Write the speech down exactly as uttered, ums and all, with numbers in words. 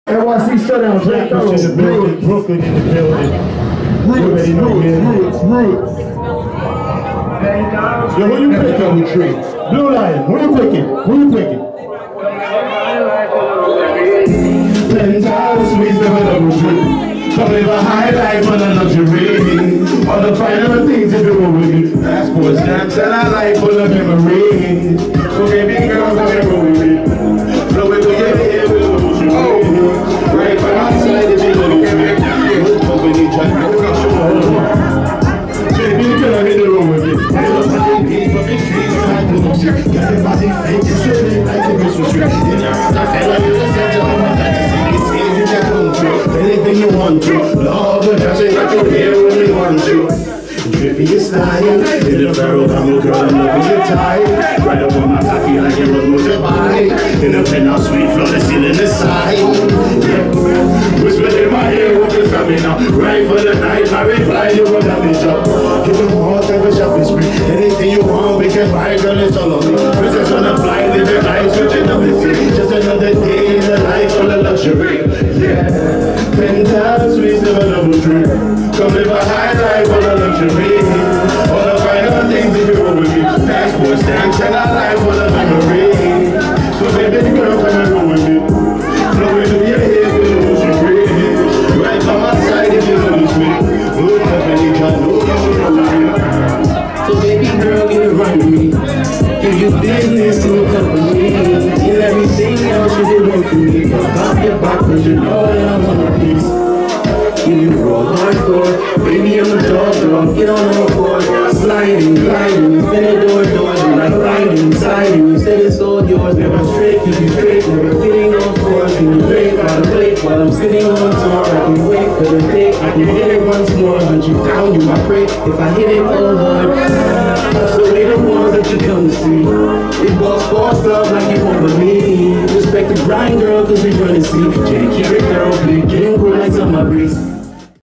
N Y C shutdown, j-thuro. in the building, Brooklyn in the building. Roots, roots, roots, roots. Yo, who you picking? Blue Lion, who you picking? Who you picking? Ten times we still in a retreat. Come live a high life on a luxury. All the final things you do with me. Passports, stamps, and a life full of memories. So baby girl, come and roll with me. Flow with your hair, we'll lose you. Right by my side, if you look at me. Baby girl, hit the road with me. Got your body fake, you should like the Christmas tree. In the round, I feel like you're the center of my fantasy. You can control anything you want to. Love the passion that you hear when we want you. Drippy is style, in the Pharaoh, I'm a girl, I'm looking your tie. Right up on my cocky like it was motorbike. In the penthouse suite, floor, the ceiling is side. Whisper in my ear, walking from me now. Right for the night, my reply, you will have me shop. Give them all type of shopping spree. Anything you want, we can buy, girl, it's all on me. Princess on a flight, living life, switching up the sea. Just another day in the life full of luxury. Yeah, penthouse suites, live a double dream. Come live a high life full of luxury. All the final things if you roll with me. Passport stamps and a life full of memory. So baby girl, come and roll with me. Flow into your head, we'll lose you free. Right by my side if you lose me. Good company, I know you know me. So baby girl, get it right with me. Give you business to a company. In everything else you did work for me. Pop your back cause you know that I want a piece. Give you raw hardcore, baby I'm a dog dog, get on all fours. Sliding, gliding, infinite door doors, you like riding inside you. You said it's all yours, never straight, keep you straight, never getting off course. Can you break by the plate while I'm sitting on tour? I can wait for the day, I can hit it once more. Hunt you down, you my prey, if I hit it all hard. So they the ones that you come to see. Big boss boss love like you want with me. Respect the grind girl cause we run and see. J, keep it thorough, big king, cool like on my breeze.